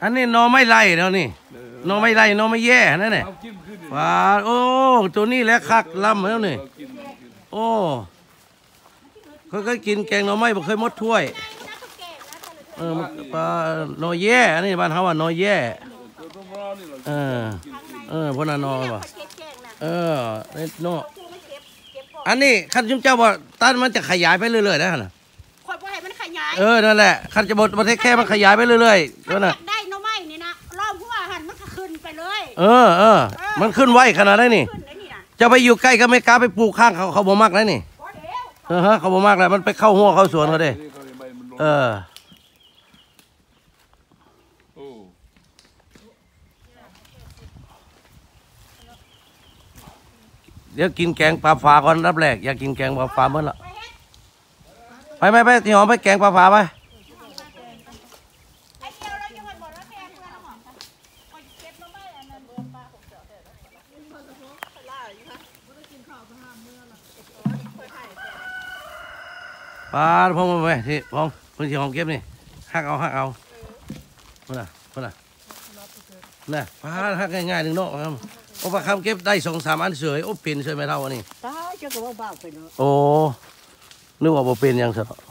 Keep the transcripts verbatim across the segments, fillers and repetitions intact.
อันนี้นอไม่ไล่แล้วนี่นอไม่ไล่นอไม่แย่นั่นแหละว้าโอ้ตัวนี้แหละคักล้ำแล้วนี่โอ้เขาเคยกินแกงนอไม่บ่เคยมดถ้วยเออปลานอแย่อันนี้บ้านเขาว่านอแย่เออเออพนันนอป่ะเออนี่นออันนี้คันจุ่มเจ้าบอกต้นมันจะขยายไปเรื่อยๆได้ขนาดขอดว่าให้มันขยายเออนั่นแหละคันจะบดประเทศแค่มันขยายไปเรื่อยๆก็น่ะได้นอไม่นี่นะรอบหัวหันมันก็ขึ้นไปเลยเออเออมันขึ้นไวขนาดนั้นนี่จะไปอยู่ใกล้ก็ไม่กล้าไปปลูกข้างเขาเขาบ่มากแล้วนี่เออฮะเขาบ่มากแล้วมันไปเข้าหัวเข้าสวนเขาเด้เออเดี๋ยวกินแกงปลาฝาก่อนรับแรกอยากกินแกงปลาฝาเมื่อละไปไปไปที่หอมไปแกงปลาฝาไปปลาพงไปที่พงพื้นที่หอมเก็บนี่หักเอาหักเอาเพื่อนเพื่อนน่ะปลาหักง่ายๆหนึ่งเนาะโอ้ปลาคำเก็บได้สองสามอันเสยโอ้เป็นเสยไม่เท่าอันนี้ตาเจ้าก็ว่าบ้าไปเนาะโอ้นึกว่าบ่เป็นยังเถอะ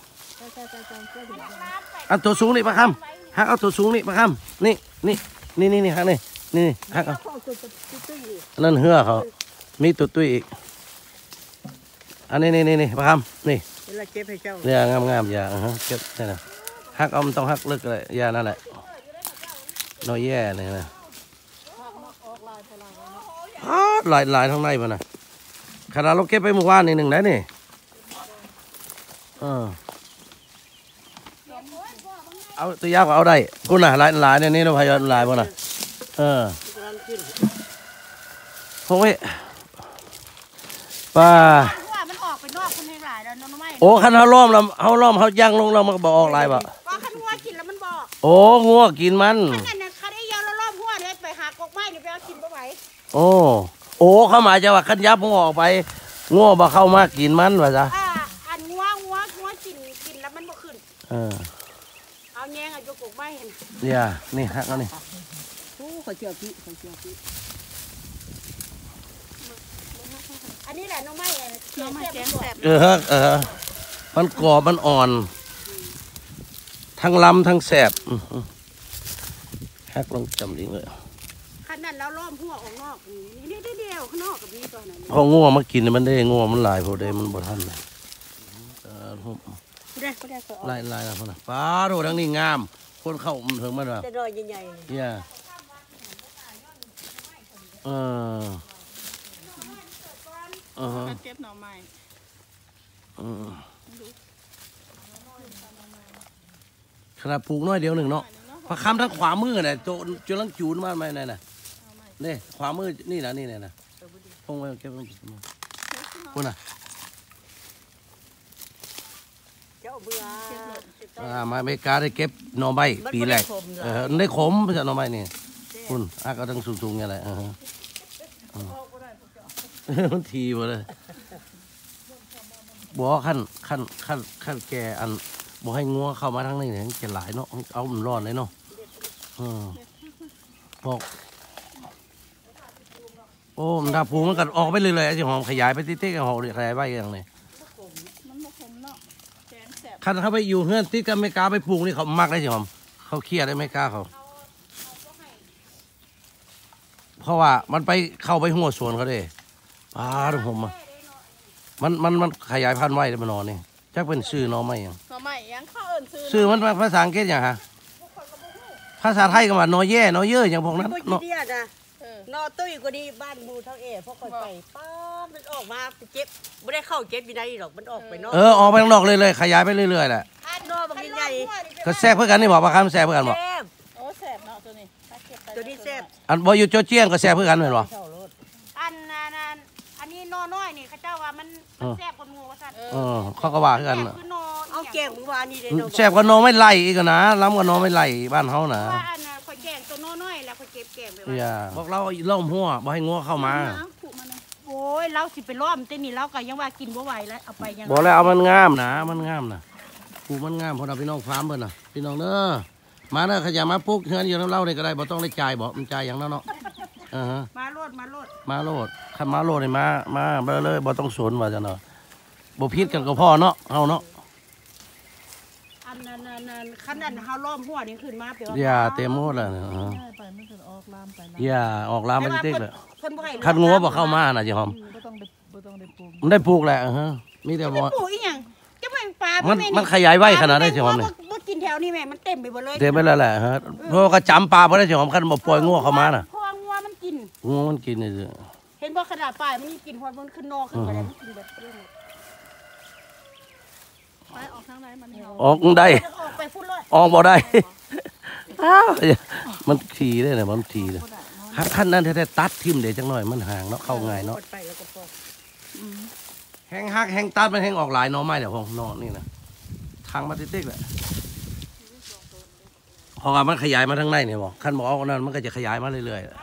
อันตัวสูงนี่ปลาคำหักเอาตัวสูงนี่ปลาคำนี่นี่นี่นี่นี่หักนี่นี่หักเอานั่นเหือเขามีตัวตุ้ยอีกอันนี้นี่นี่นี่ปลาคำนี่เนี่ยงามงามอย่าฮะเก็บนี่นะหักเอามันต้องหักลึกเลยอย่านั่นแหละน้อยแย่เลยนะหลายหลายทั้งในมันนะขนาดเราเก็บไปเมื่อวานนี่หนึ่งได้นี่เออเอาตัวยาวก็เอาได้กูน่ะหลายหลายเนี่ยนี่เราพยายามหลายบ่น่ะเออพวกนี้ปลาโอ้ขันเขาล้อมเราเขาล้อมเขาย่างลงเรามันก็บอกออกลายบ่ว่าขันงัวกินแล้วมันบอกโอ้งัวกินมันขันเนี่ยขันไอ้ยาเราล้อมหัวเลยไปหากกไม้เนี่ยไปเอากินไปไหวโอ้โอ้เข้ามาจะว่าขันยับงัวออกไปงัวบ่เข้ามากินมันว่าจ้ะอ่าอันงัวงัวงัวกินกินแล้วมันบ่ขึ้นเออเอาแยงเอากกไม้เห็นเนี่ยนี่ฮักเอานี่โอ้ขอเจียวพี่ขอเจียวพี่อันนี้แหละน้องไม้น้องไม้แกงแซ่บเออเออมันกรอบมันอ่อนทั้งลำทั้งแสบฮักลงจำดิ้งเลยขนาดเราล้อมหัวออกนอกนี่นี่เดียวข้างนอกกับนี้ตัวไหนพองัวมากินมันได้งัวมันลายพอได้มันบ่ทันเลยลายลายนะพ่อนะป้าโดทั้งนี้งามคนเข้าถึงมันแบบจะดอยใหญ่ๆเนี่ยเออเออเก็บหน่อไม้ขนาดปลูกน้อยเดียวหนึ่งเนาะพอคำทั้งขวามือเนี่ยโจนจนลังจูนมาไหมนี่นะนี่ขวามือนี่นะนี่นะพงไว้เก็บไว้คุณน่ะเจ้าเบื่ออ่ามาอเมริกาได้เก็บหน่อไม้ปีแรกเออได้ขมไม่ใช่หน่อไม้นี่คุณอาก็ทั้งสูงๆอย่างไรมันทีหมดเลยบอกขั้นขั้นขั้นขั้นแกอันบอกให้งัวเข้ามาทั้งนี้เนี่ยจะหลายเนาะเอามันร้อนเลยเนาะบอกโอ้มันดาปูมันกัดออกไปเลยเลยไอ้ที่หอมขยายไปติ๊กๆกับหอมขยายไปอย่างนี้ขั้นเขาไปอยู่เฮือนติ๊กกันไม่กล้าไปปลูกนี่เขามักได้สิหอมเขาเครียดได้ไม่กล้าเขาเพราะว่ามันไปเข้าไปหัวสวนเขาเด้ป้าดูผมอ่ะมันมันมันขยายพันธุ์ไว้ได้มานอนนี่จักเป็นชื่อน้องไม่ยังน้องไม่ยังเขาเอิญชื่อชื่อมันภาษาอังกฤษอย่างฮะภาษาไทยก็ว่านอแย่นอเยอะอย่างพวกนั้นนอเดียนะนอตุ้ยก็ดีบ้านบูเท่าเอ๋พวกคนไปป้ามันออกมาเจ็บไม่ได้เข้าเจ็บวินัยหรอกมันออกไปนอกเออออกไปข้างนอกเลยเลยขยายไปเรื่อยๆแหละนอบางใหญ่ก็แซ่บเพื่อกันนี่บอกว่าคำแซ่บเพื่อกันบอกโอ้แซ่บเนาะตัวนี้ตัวนี้แซ่บอันบอยู่โจเจียงก็แซ่บเพื่อกันเหมือนบ่อันนั้นอันนี้นอน้อยนี่เขาเจ้าว่ามันแซ่บกว่างูว่าสั่นเออเขาก็ว่ากันเอาแกงเมื่อวานนี่เลยแซ่บกว่านอไม่ไล่อีกนะล้ำกว่านอไม่ไล่บ้านเขานะว่าอันน่ะข่อยแกงตัวนอน้อยแล้วข่อยเก็บแกงไปว่าอย่าบอกเราล้อมหัวบ่ให้งัวเข้ามาโอ้ยเราสิไปล้อมเต้นนี่เราก็ยังว่ากินบ่ไหวแล้วเอาไปยังบอกแล้วเอามันงามนะมันงามนะปลูกมันงามพอเราพี่น้องฟาร์มเพิ่นน่ะพี่น้องเด้อมาเด้อขยันมาปลูกเฮือนอยู่น้ำเล่าเลยก็ได้บ่ต้องได้จ่ายบ่มันจ่ายอย่างนั้นเนาะอ่าฮะมาโลดมาโลดมาโลดคันมาโลดนี่มามาเบ้อเลยบ่ต้องสนว่าจังเนาะบ่ผิดกันก็พอเนาะเฮาเนาะอันนั้นนั่นคันนั้นเฮาล้อมหัวนี่ขึ้นมาเปีอย่าเต็มหมดแล้วเนี่ยไปมันจะออกลามไปอย่าออกลามมันติ๊กเลยเพิ่นบ่ให้คันงัวบ่เข้ามาน่ะจิหอมบ่ต้องได้บ่ต้องได้ปลูกมันได้ปลูกแหละฮะมีแต่บ่ปลูกอีหยังจะแม่งปลามันมันขยายไว้ขนาดได้จิหอมนี่บ่กินแถวนี้แม่มันเต็มไปหมดเลยเต็มไปแล้วแหละฮะเพราะก็จำปลาบ่ได้จิหอมคันบ่ปล่อยงัวเข้ามาน่ะเพราะงัวมันกินงัวมันกินนี่เห็นบ่ขนาดปลายมันกินฮอดมันขึ้นนอกขึ้นไปแล้วมันกินแบบไปออกทางไหนมันออกได้ออกไปพุ่นเลยออกบ่ได้มันทีได้เนี่ยมันทีเลยขั้นนั้นแท้ๆตัดทิ่มเดี๋ยวจังหน่อยมันห่างเนาะเข้าง่ายเนาะแห้งฮักแห้งตัดมันแห้งออกหลายเนาะไม่เดี๋ยวพงเนาะนี่นะทางมาติ๊กๆแหละพอมันขยายมาทางในเนี่ยบอกขั้นบอกเอานั้นมันก็จะขยายมาเรื่อยๆ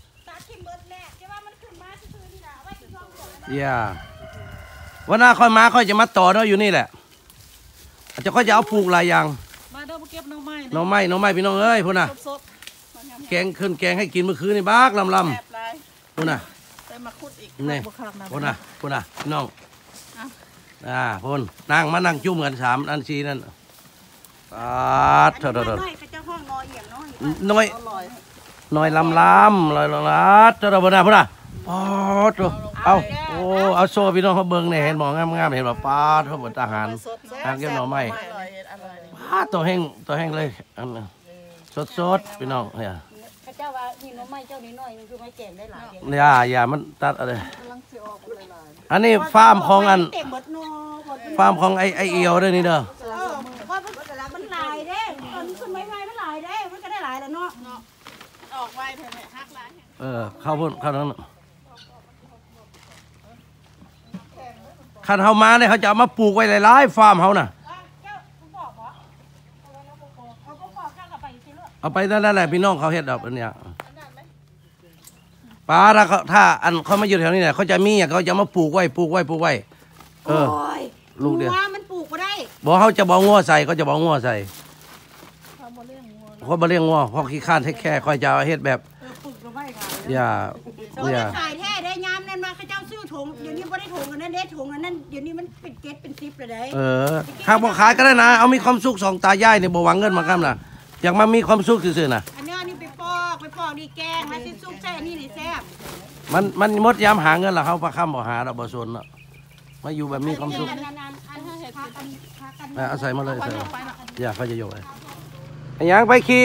ย่าวันหน้าค่อยมาค่อยจะมาต่อเนาะอยู่นี่แหละอาจจะค่อยจะเอาปลูกหลายอย่างมาเด้อมาเก็บน้องไม้น้องไม้น้องไม้พี่น้องเอ้ยพุ่นน่ะแกงขึ้นแกงให้กินเมื่อคืนนี่บ้ากลำลำพุ่นน่ะไปมาขุดอีกนี่พุ่นน่ะพุ่นน่ะพี่น้องอ่าพุ่นนั่งมานั่งจุ่มกันสามอันชีนั่นอ่าเถิดเถิดน้อยน้อยลำลำลอยลำลัดเถิดพุ่นน่ะพุ่นน่ะปอดเอาโอ้เอาโซ่พี่น้องเขาเบิ้งเนี่ยเห็นบอกงามๆเห็นบอกปาดเขาเหมือนทหารทางเก็บหน่อไม้ปาดตัวแห้งตัวแห้งเลยสดสดพี่น้องเนี่ยเจ้าว่านี่หน่อไม้เจ้านี่น้อยคือไม้แก่งได้หลายอย่าอย่ามันตัดอะไรอันนี้ฟาร์มของอันฟาร์มของไอไอเอียวด้วยนี่เด้อเพราะมันหลายเด้ตอนขึ้นไม้ไม้มันหลายเด้มันก็ได้หลายแล้วเนาะออกไว้เพิ่นฮักหลายเออเข้าพุ่นเข้านั้นขันเขามาเนี่ยเขาจะเอามาปลูกไว้หลายๆฟาร์มเขาน่ะเอาไปนั่นแหละพี่น้องเขาเฮ็ดดอกอันเนี้ยป้าถ้าเขาถ้าอันเขามาอยู่แถวนี้เนี่ยเขาจะมีเขาจะมาปลูกไว้ปลูกไว้ปลูกไว้เออลูกเดียวมันปลูกก็ได้บอกเขาจะบอกงัวใส่เขาจะบอกงัวใส่เขามาเลี้ยงงัวเขาขี้ข้านแค่คอยจะเฮ็ดแบบอย่าอย่าขายแท้ได้ยามนั่นมาเขาเจ้าซื้อถุงเดี๋ยวนี้ไม่ได้ถุงอันนั้นเด็ดถุงอันนั้นเดี๋ยวนี้มันเป็นเก็ตเป็นซิปเลยได้เออหากบอกขายก็ได้นะเอามีความสุขสองตายายเนี่ยบอกหวังเงินมาครับนะอยากมามีความสุขซื่อๆนะอันนี้นี่ไปปอกไปปอกดีแกงแล้วซิซุปแซ่นี่นี่แซ่บมันมันมดย้ำหาเงินละเขาประคำบอกหาเราบ่สนเนาะมาอยู่แบบมีความสุขเอาใส่มาเลยใส่อย่าเขาจะโยกเลยอย่างไปขี่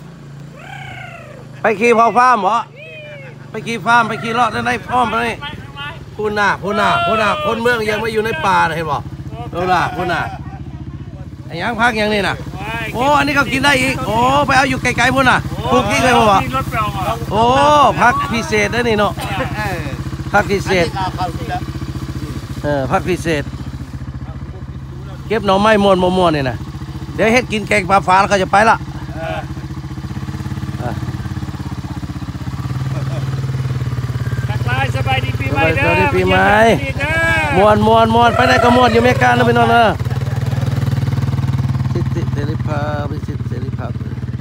ไปขี่พอฟ้าหมอไปขี่ฟาร์มไปขี่เลาะได้พร้อมไปนี่พูน่ะพูน่ะพูน่ะคนเมืองยังไม่อยู่ในป่าเห็นบ่เออล่ะพูน่ะไอ้ยังพักอย่างนี้น่ะโอ้อันนี้ก็กินได้อีกโอ้ไปเอาอยู่ไกลๆพูน่ะปลูกกี่เลยบ่โอ้พักพิเศษได้นี่เนาะพักพิเศษเออพักพิเศษเก็บหน่อไม้มวนมวนนี่นะเดี๋ยวเฮ็ดกินแกงปลาฟ้าแล้วก็จะไปละสบายดีปีใหม่เด้อสบายดีปีใหม่มวนมวนมวนไปไหนก็มวนอยู่เมกานะพี่น้องนะสิทธิเสรีภาพสิทธิเสรีภาพ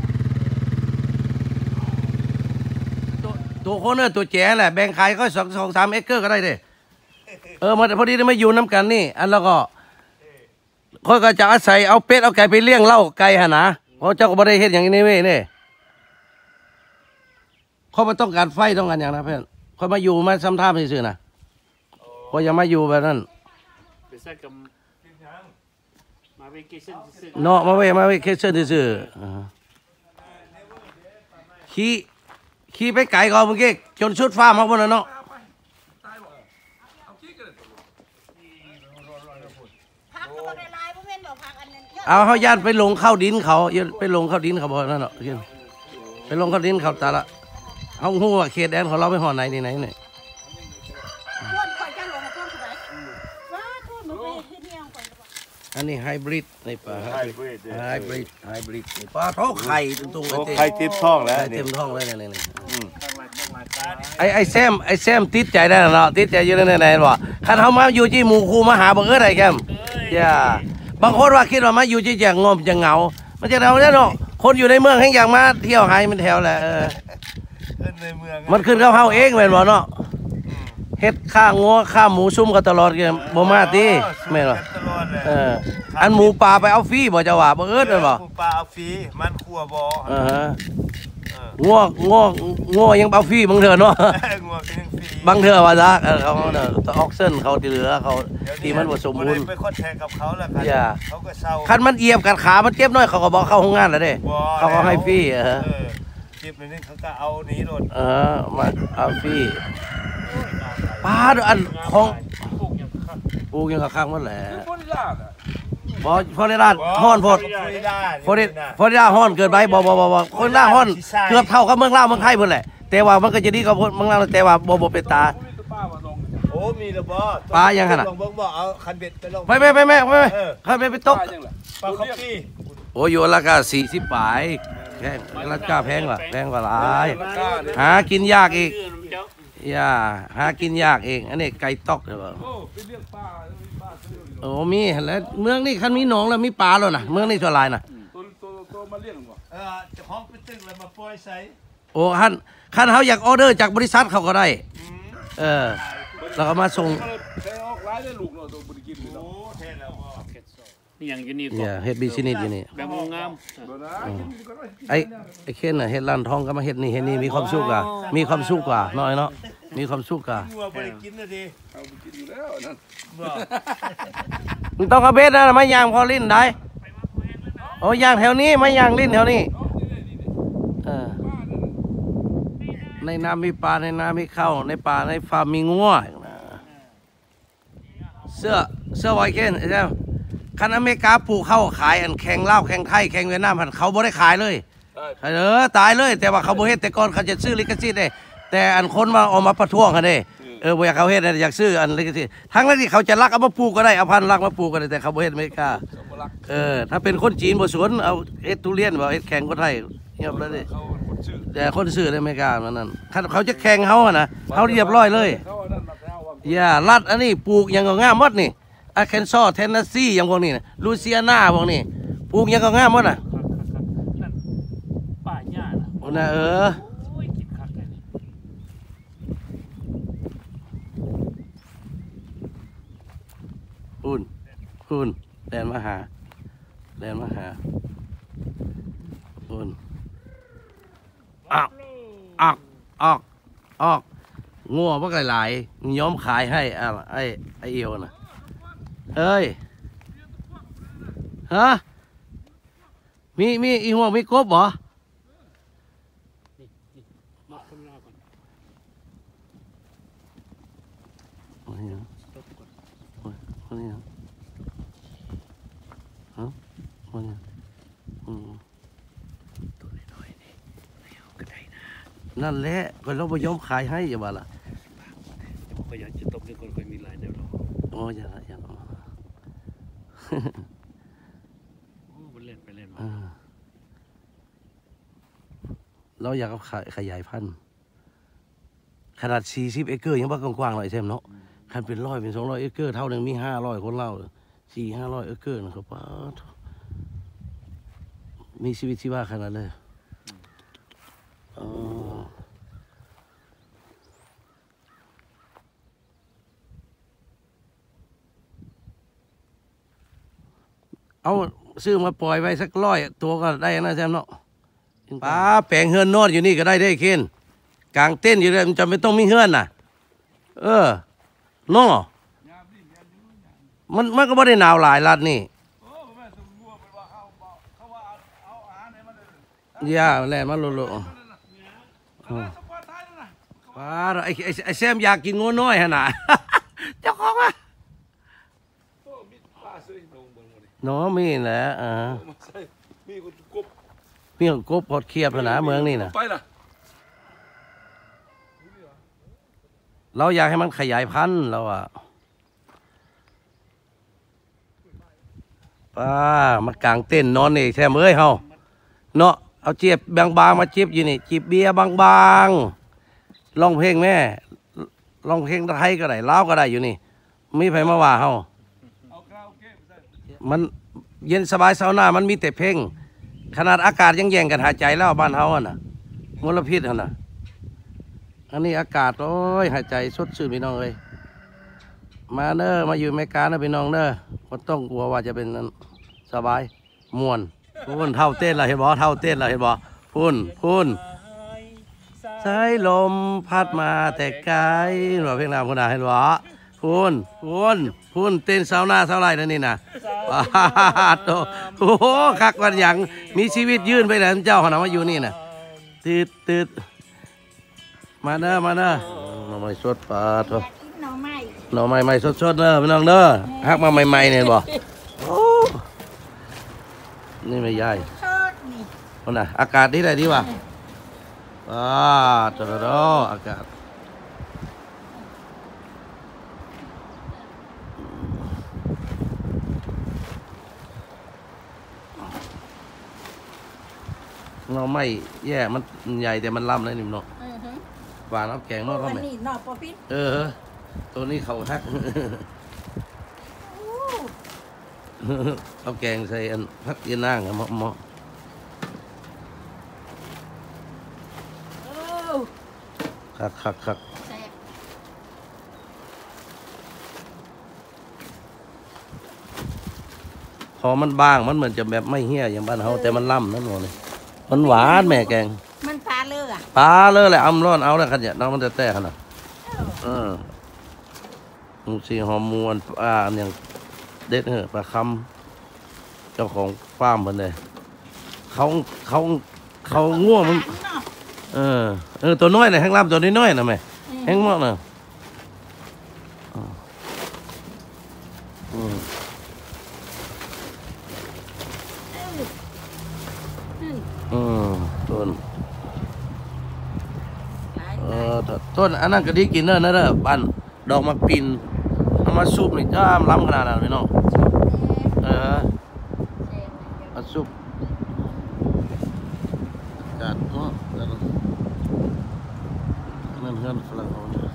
ตัวคนเนี่ยตัวแจ๋แหละแบ่งขายก็สองสองสามเอเคอร์ก็ได้เด้เออมาพอดีได้มาอยู่น้ำกันนี่อันแล้วก็ค่อยก็จะอาศัยเอาเป็ดเอาไก่ไปเลี้ยงเล่าไก่หะนะเพราะเจ้าก็ไม่ได้เห็นอย่างนี้เว้ยนี่เขาไม่ต้องการไฟต้องการอย่างนะเพื่อนเขามาอยู่มาซ้ำท่าไปซื่อนะพอยังมาอยู่แบบนั้นเนาะมาเว้มาเว้เคสเซนซื่อขี่ขี่ไปไก่ก่อนเมื่อกี้จนชุดฟ้ามาบนนั้นเนาะเอาเขาย่านไปลงเข้าดินเขาไปลงเข้าดินเขาบอกนั่นเนาะไปลงเข้าดินเขาตาละเขาหูว่าเขตแดนของเราไปห่อไหนนี่ไหนเนี่ยอันนี้ไฮบริดในป่าไฮบริดไฮบริดไฮบริดปลาท้องไข่ตรงๆเลยไข่เต็มท้องแล้วเต็มท้องเลยเนี่ยเนี่ยไอไอแซมไอแซมติดใจได้เนาะติดใจอยู่ในไหนบอกคันเขามาอยู่ที่หมู่คูมาหาบังเอิญอะไรแกมอย่าบางคนว่าคิดว่ามาอยู่ที่จะงอมจะเหงามันจะเราเนี่ยเนาะคนอยู่ในเมืองแห่งอย่างมาเที่ยวไฮมันแถวแหละเออขึ้นในเมืองมันขึ้นเขาเฮาเองแม่นบ่เนาะเฮ็ดข้างงัวข้าหมูซุ่มกันตลอดกันบ่มาติแม่นบ่ตลอดเลยเอออันหมูป่าไปเอาฟรีบ่จะว่าบ่เอิ้นแม่นบ่ปลาเอาฟรีมันขัวบ่เอองัวงัวงัวยังเอาฟรีบางเทื่อเนาะงัวก็ยังฟรีบางเทื่อว่าซะเออเขาเด้อออกเส้นเขาที่เหลือเขาที่มันบ่สมบูรณ์ไปคอนแทคกับเขาแล้วกันอย่าเขาก็เศร้าคันมันเอียบกัดขามันเจ็บน้อยเขาก็บอกเข้าห้องงานแล้วเด้บ่เขาก็ให้ฟรีเออเออเจ็บในนี้เขาก็เอาหนีโดดเออมาเอาฟรีป้าดอันของปลูกยังกะคักมันแหละบ่พอได้ร้านฮ้อนโพด ฟลอริฟลอริดาฮ้อนเกินไปบ่บ่บ่บ่คนลาวฮ้อนเกือบเท่ากับเมืองลาวเมืองไทยพุ่นแหละแต่ว่ามันก็จะดีกว่าเมืองลาวแต่ว่าบ่บ่เป็นตาโอ้มีระบ่ปลายังหั่นน่ะลองเบิ่งบ่เอาคันเบ็ดไปลงไปไปไปไปไปไปคันไปไปตกปลาคอฟฟี่โอ้อยู่ราคาสี่สิบปลายแพงราคาแพงกว่าแพงกว่าหลายหากินยากอีกอย่าหากินยากเองอันนี้ไก่ตอกใช่ป่ะโอ้มีแล้วเมืองนี่คันมีหนองแล้วมีปลาแล้วนะเมืองนี่เท่าไรนะเออเจ้าของไปตึ้งแล้วมาปล่อยใส่โอ้คันคันเขาอยากออเดอร์จากบริษัทเขาก็ได้เออแล้วก็มาส่งโอ้เท่แล้วบ่นี่ยังอยู่นี่เนี่ยเฮ็ดบิสเนสอยู่นี่แบบงามไอ้ไอ้เคนน่ะเฮ็ดร้านทองก็มาเฮ็ดนี่เฮ็ดนี่มีความสุขอ่ะมีความสุขกว่าน้อยเนาะมีความสุขกว่างัวบ่ได้กินนะดิเอาไปกินอยู่แล้วนั่นบ่มึงต้องเอาเบ็ดนะไม่ย่างพอลิ้นได้โอ้ย่างแถวนี้ไม่ย่างลิ้นแถวนี้เออในน้ำมีปลาในน้ำมีข้าวในป่าในฟาร์มมีงัวเสื้อเสื้อไวเคนใช่ไหมคันอเมริกาปลูกข้าวขายอันแข่งลาวแข่งไทยแข่งเวียดนามหันเขาบ่ได้ขายเลยเออตายเลยแต่ว่าเขาบ่เฮ็ดแต่ก่อนเขาจะซื้อลิขสิทธิ์ได้แต่อันคนมาออกมาประท้วงกันเด้เออบ่อยากเขาเฮ็ดอยากซื้ออันลิขสิทธิ์ทั้งนั้นที่เขาจะลักเอามาปลูกก็ได้เอาพันธุ์ลักมาปลูกก็ได้แต่เขาบ่เฮ็ดอเมริกาเออถ้าเป็นคนจีนบ่สวนเอาเฮ็ดทุเรียนบ่เฮ็ดแข่งคนไทยเงียบเลยดิแต่คนซื้อในอเมริกามันนั่นเขาจะแข่งเฮาอ่ะนะเฮาเรียบร้อยเลยอย่ารัดอันนี้ปลูกยังก็งามหมดนี่อาเคนซอเทนเนสซีอย่างพวกนี้นะลูเซียนาพวกนี้ปลูกยังก็งามหมดน่ะป่าหญ้าน่ะโอ้น่ะเออโอ้ยกินคักเลยคุณคุณแดนมาหาแดนมาหาคุณออกออกออกออกงัวพวกหลายๆย้อมขายให้อ่ะไอ้ไอ้เอียวน่ะเอ้ยฮะมีมีอีหัวมีกบเหรอมาคนลาวก่อนโอ้ยเนาะโอ้ยโอ้ยเนาะฮะโอ้ยเนาะอืมตัวน้อยๆนี่เอาก็ได้นะนั่นแหละก็เราไปย้อมขายให้อย่าว่าล่ะจะบอกว่าอยากจะตบนี่คนเคยมีหลายแนวเนาะโอ้ยอย่าละอย่าละโอ้มันเล่นไปเล่นเอมาอเราอยากเอาขยขยายพันธุ์ขนาดสี่สิบเอเกอร์ยังว่ากว้างๆหน่อยใช่ไหมเนาะคันเป็นร้อยเป็นสองร้อยเอเกอร์เท่าหนึ่งมีห้าร้อยคนเล่าสี่ห้าร้อยเอเกอร์นะครับป้าดมีชีวิตชีวาขนาดเลยอ๋อเอาซื้อมาปล่อยไว้สักร้อยตัวก็ได้นะแซมเนาะป้าแปลงเฮือนนอดอยู่นี่ก็ได้ได้เคนกลางเต้นอยู่เลยมันจะไม่ต้องมีเฮือนน่ะ เออเนาะมันมันก็ไม่ได้หนาวหลายรัดนี่ย่าแล่นมาโลโลป้าไอ้ไอ้ไอ้แซมอยากกินงูน้อยฮะน่ะ เจ้าของอ่ะเนาะมีแหละอ่ามีคนกบมีคนกบพอดเคียบนะเมืองนี่นะไปล่ะเราอยากให้มันขยายพันธุ์เราอ่ะป้ามากางเต้นนอนนี่แซมเอ้ยเฮาเนาะเอาเจี๊ยบบางๆมาจิบอยู่นี่จิบเบียร์บางๆร้องเพลงแม่ร้องเพลงไทยก็ได้ลาวก็ได้อยู่นี่มีไผมาว่าเฮามันเย็นสบายเสาหน้ามันมีแต่เพลงขนาดอากาศยังแย่งกันหายใจแล้วบ้านเฮาอ่ะน่ะมลพิษอ่ะน่ะอันนี้อากาศโอ้ยหายใจสดชื่นพี่น้องเลยมาเด้อมาอยู่อเมริกาเด้อพี่น้องเด้อบ่ต้องกลัวว่าจะเป็นสบายม่วนพุ่นเท่าเต้นล่ะเห็นบ่เท่าเต้นล่ะเห็นบ่พุ่นพุ่นสายลมพัดมาแต่ไกลว่าเพลงนามคนน่ะเห็นบ่พุ่นพุ่นพุ่นเต้นสาวหน้าสาวไหล่นั่นนี่น่ะว้าโตโอ้โหคักวันหยังมีชีวิตยืนไปแล้วเจ้าขนาดมาอยู่นี่น่ะตืดตืดมาเด้อมาเด้อมาไม่สดปลาโตหน่อไม้หน่อใหม่ๆสดๆเด้อพี่น้องเด้อฮักมาใหม่ๆเนี่ยบ่โอ้นี่ไม่ใหญ่ทอดนี่คนน่ะอากาศที่ไหนดีวะอ่าตระดออากาศหน่อไม่แย่มันใหญ่แต่มันล่ำเลยนี่เนาะอือฮึหวานน้ำแกงเนาะก็อันไม่นี้หน่อปอพิษเออตัวนี้เขาฮัก เอาแกงใส่อันพักยีนางอะเหมาะเหมาะโอ้คักคักคักแซ่บพอมันบางมันเหมือนจะแบบไม่เหี้ยอย่างบ้านเฮาแต่มันล่ำนั่นหมดเลยมันหวานแม่แกงมันปลาเลืออ่ะปลาเลยแหละอำร้อนเอาแล้วกันเนี่ยน้องมันจะแตกขนาดเออมูสีหอมมวนปลาอันอย่างเด็ดเหอะปลาคำเจ้าของฟาร์มมันเลยเขาเขาเขาง่วงมันเนาะเออเออตัวน้อยน่ะแห้งล่ำตัวน้อยๆน่ะแม่แห้งมากน่ะอืม อืมต้นหลายเออต้นอันนั้นก็ดีกินเนอะนะเด้อบ้านดอกมะปินเอามาซุปนี่จ้ามล้ำขนาดนั้นพี่น้องเออมาซุปกัดเนาะแล้วนั่นเฮือนฝรั่งเขาเนี่ย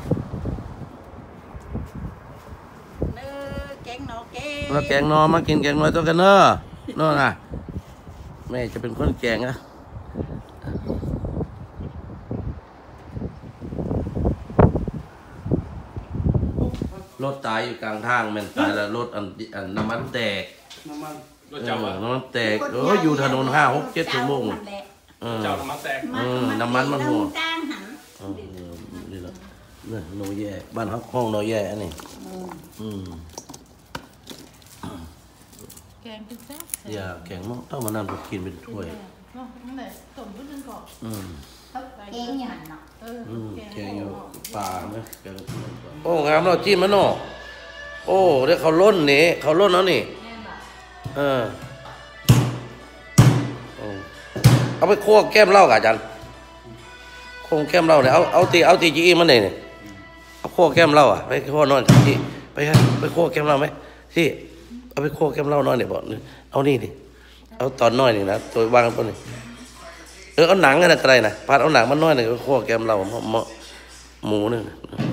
เนื้อแกงหน่อแกงแล้วแกงนอมากินแกงนอตัวกันเนอะเนาะนะแม่จะเป็นคนแกงนะรถตายอยู่กลางทางแม่นตายแล้วรถอันอันน้ำมันแตกน้ำมันรถเอเจ้าออะน้ำมันแตกเอออยู่ถนนห้าหกเจ็ดชั่วโมงเออเจ้าน้ำมันแตกเออน้ำมันมันหัวจ้างหันเออนี่แหละเนี่ยโนแย่บ้านฮักห้องโนแย่อันนี้อืมแกงเป็นแซ่บอย่าแข็งมากต้องมานั่งกินเป็นถ้วยเนาะนั่นแหละต้มด้วยนึงก่อนอืมแกงอย่างเนาะเอออืมแกงอยู่ป่าไหมแกงโอ้งามเนาะจิ้มมันเนาะโอ้เดี๋ยวเขาล้นนี่เขาล้นแล้วนี่แม่นบ่เออโอ้เอาไปคั่วแก้มเหล้ากะอาจารย์คั่วแก้มเหล้าเนี่ยเอาเอาตีเอาตีจีอีมันเนี่ยเอาคั่วแก้มเหล้าอ่ะไปคั่วนอนที่ไปให้ไปคั่วแก้มเหล้าไหมที่เอาไปคั่วแก้มเหล้านอนเนี่ยบอกเอานี่ดิเอาตอนน้อยนี่นะตัววางบนนี่เออเอาหนังอะไรก็ได้นะพาดเอาหนังมันน้อยหนึ่งคั่วแก้มเหล้าเหมาะหมูนึง